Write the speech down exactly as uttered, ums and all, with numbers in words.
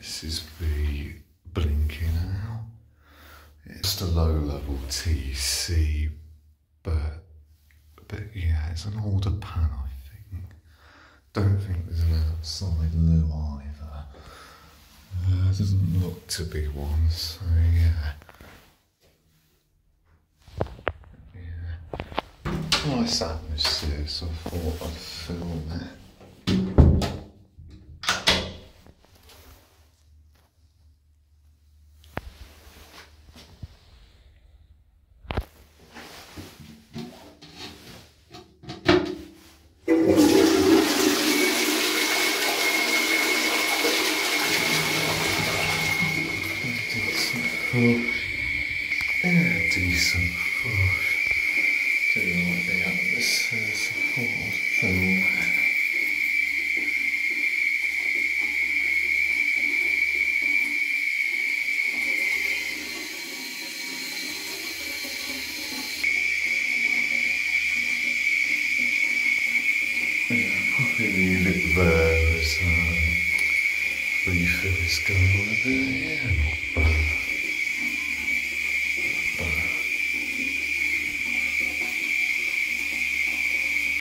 This is the blinking out. It's a low level T C, but but yeah, it's an older pan, I think. Don't think there's an outside loo either. Uh, doesn't look to be one, so yeah. Yeah. Nice atmosphere, so I thought I'd film it. Yeah, decent push. Do like the atmosphere support film. Yeah, probably leave it there as um, refills going with it. Yeah, not bad.